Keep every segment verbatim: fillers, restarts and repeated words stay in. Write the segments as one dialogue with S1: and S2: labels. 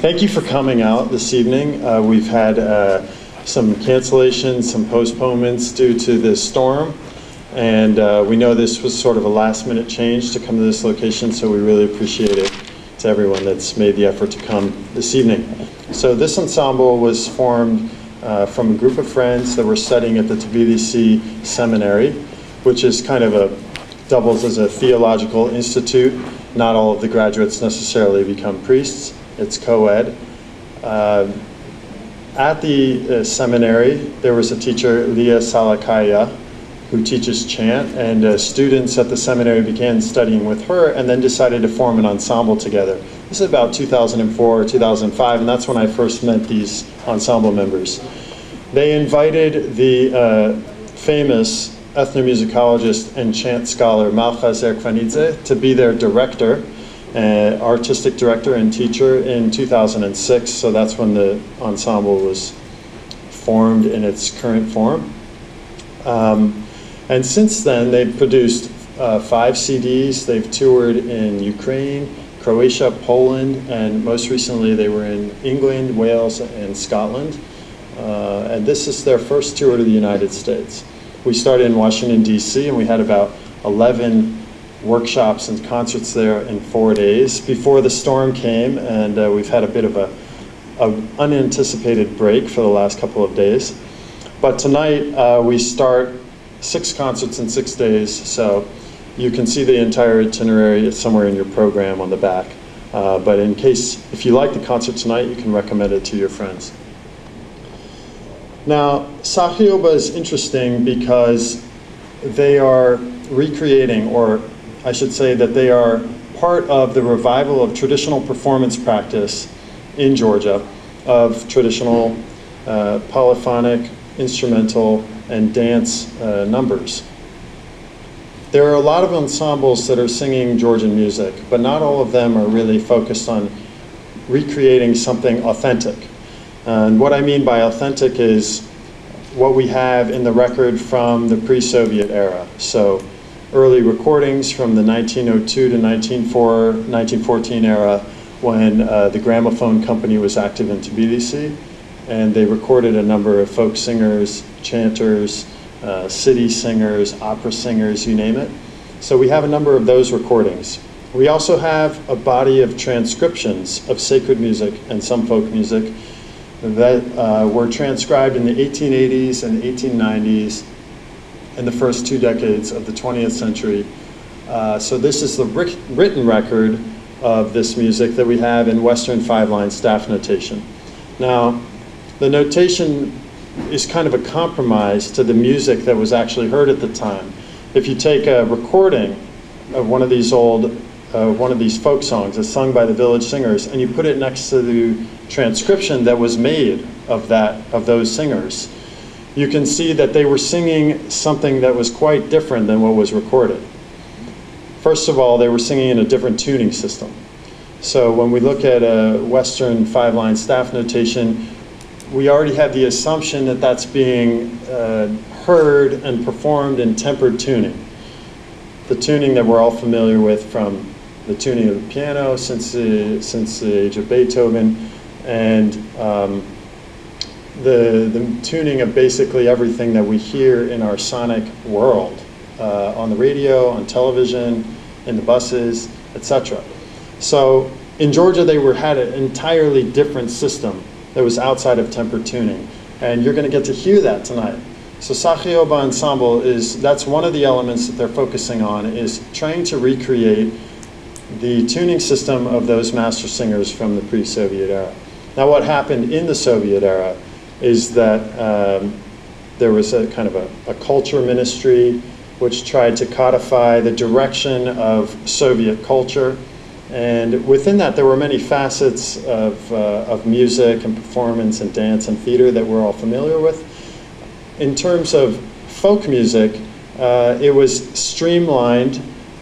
S1: Thank you for coming out this evening. Uh, we've had uh, some cancellations, some postponements due to this storm, and uh, we know this was sort of a last-minute change to come to this location, so we really appreciate it to everyone that's made the effort to come this evening. So this ensemble was formed uh, from a group of friends that were studying at the Tbilisi seminary, which is kind of a doubles as a theological institute. Not all of the graduates necessarily become priests. It's co-ed. Uh, at the uh, seminary, there was a teacher, Leah Sakhioba, who teaches chant, and uh, students at the seminary began studying with her and then decided to form an ensemble together. This is about two thousand four or two thousand five, and that's when I first met these ensemble members. They invited the uh, famous ethnomusicologist and chant scholar Malcha Zerkvanidze to be their director, uh, artistic director and teacher in two thousand six, so that's when the ensemble was formed in its current form. Um, and since then, they've produced uh, five C Ds. They've toured in Ukraine, Croatia, Poland, and most recently they were in England, Wales, and Scotland. Uh, and this is their first tour to the United States. We started in Washington, D C, and we had about eleven workshops and concerts there in four days before the storm came, and uh, we've had a bit of a, a unanticipated break for the last couple of days. But tonight uh, we start six concerts in six days, so you can see the entire itinerary. It's somewhere in your program on the back. Uh, but in case, if you like the concert tonight, you can recommend it to your friends. Now, Sakhioba is interesting because they are recreating, or I should say that they are part of the revival of traditional performance practice in Georgia, of traditional uh, polyphonic, instrumental, and dance uh, numbers. There are a lot of ensembles that are singing Georgian music, but not all of them are really focused on recreating something authentic. And what I mean by authentic is what we have in the record from the pre-Soviet era. So early recordings from the nineteen oh two to nineteen fourteen era, when uh, the gramophone company was active in Tbilisi, and they recorded a number of folk singers, chanters, uh, city singers, opera singers, you name it. So we have a number of those recordings. We also have a body of transcriptions of sacred music and some folk music that uh, were transcribed in the eighteen eighties and eighteen nineties and the first two decades of the twentieth century. Uh, so this is the written record of this music that we have in Western five-line staff notation. Now, the notation is kind of a compromise to the music that was actually heard at the time. If you take a recording of one of these old, uh, one of these folk songs that's sung by the village singers, and you put it next to the transcription that was made of that, of those singers, you can see that they were singing something that was quite different than what was recorded. First of all, they were singing in a different tuning system. So when we look at a Western five-line staff notation, we already have the assumption that that's being uh, heard and performed in tempered tuning. The tuning that we're all familiar with from the tuning of the piano since the, since the age of Beethoven, and um, the, the tuning of basically everything that we hear in our sonic world, uh, on the radio, on television, in the buses, et cetera. So in Georgia, they were, had an entirely different system that was outside of tempered tuning. And you're going to get to hear that tonight. So Sakhioba Ensemble is, that's one of the elements that they're focusing on, is trying to recreate the tuning system of those master singers from the pre-Soviet era. Now what happened in the Soviet era is that um, there was a kind of a, a culture ministry which tried to codify the direction of Soviet culture. And within that, there were many facets of, uh, of music and performance and dance and theater that we're all familiar with. In terms of folk music, uh, it was streamlined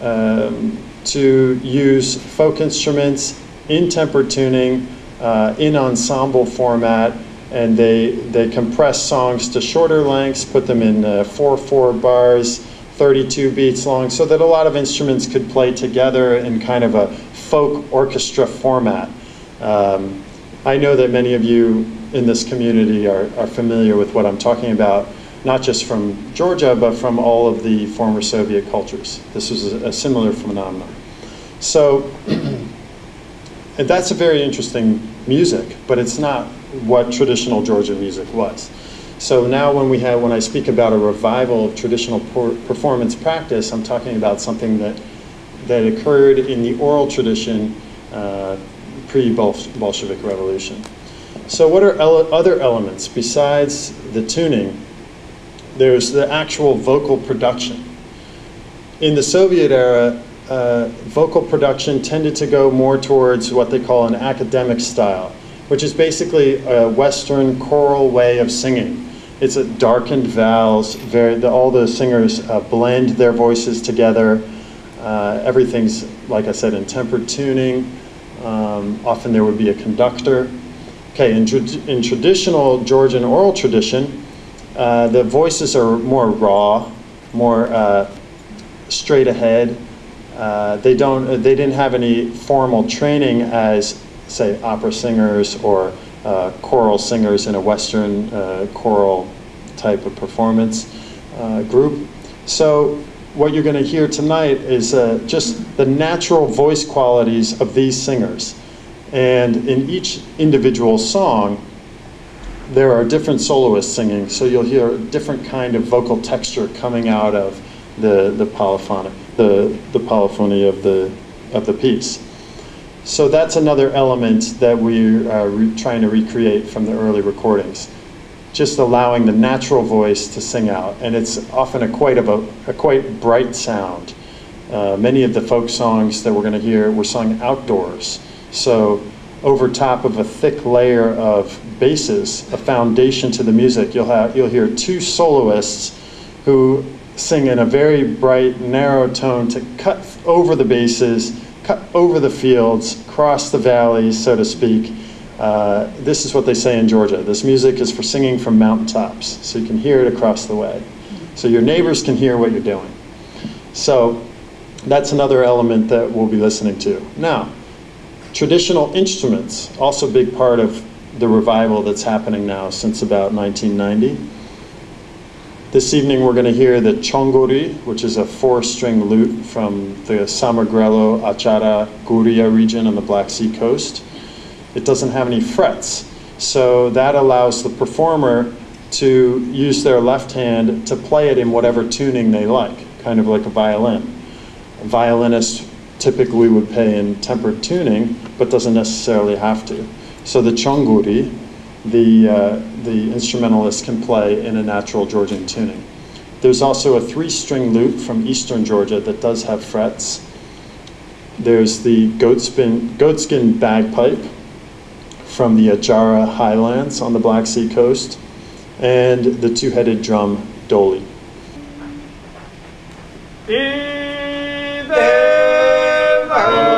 S1: um, to use folk instruments in tempered tuning, uh, in ensemble format, and they, they compressed songs to shorter lengths, put them in uh, four four bars, thirty-two beats long, so that a lot of instruments could play together in kind of a folk orchestra format. Um, I know that many of you in this community are, are familiar with what I'm talking about, not just from Georgia, but from all of the former Soviet cultures. This was a, a similar phenomenon. So, and that's a very interesting music, but it's not what traditional Georgian music was. So now when we have, when I speak about a revival of traditional performance practice, I'm talking about something that, that occurred in the oral tradition uh, pre-Bolshevik Revolution. So what are ele- other elements besides the tuning? There's the actual vocal production. In the Soviet era, uh, vocal production tended to go more towards what they call an academic style, which is basically a Western choral way of singing. It's a darkened vowels, very, the, all the singers uh, blend their voices together. Uh, everything's, like I said, in tempered tuning. Um, often there would be a conductor. Okay, in, in traditional Georgian oral tradition, uh, the voices are more raw, more uh, straight ahead. Uh, they don't, they didn't have any formal training as, say, opera singers or uh, choral singers in a Western uh, choral type of performance uh, group. So what you're going to hear tonight is uh, just the natural voice qualities of these singers. And in each individual song, there are different soloists singing, so you'll hear a different kind of vocal texture coming out of the, the polyphonic, the, the polyphony of the, of the piece. So that's another element that we are re trying to recreate from the early recordings. Just allowing the natural voice to sing out, and it's often a quite of a, a quite bright sound. Uh, many of the folk songs that we're going to hear were sung outdoors, so over top of a thick layer of basses, a foundation to the music, you'll have you'll hear two soloists who sing in a very bright, narrow tone to cut over the basses, cut over the fields, cross the valleys, so to speak. Uh, this is what they say in Georgia. This music is for singing from mountaintops, so you can hear it across the way. So your neighbors can hear what you're doing. So that's another element that we'll be listening to. Now, traditional instruments, also a big part of the revival that's happening now since about nineteen ninety. This evening we're going to hear the chongori, which is a four-string lute from the Samogrelo, Achara, Guria region on the Black Sea coast. It doesn't have any frets, so that allows the performer to use their left hand to play it in whatever tuning they like, kind of like a violin. A violinist typically would play in tempered tuning, but doesn't necessarily have to. So the chonguri, the, uh, the instrumentalist can play in a natural Georgian tuning. There's also a three-string lute from eastern Georgia that does have frets. There's the goatskin, goatskin bagpipe from the Ajara highlands on the Black Sea coast, and the two-headed drum doli.
S2: Hey!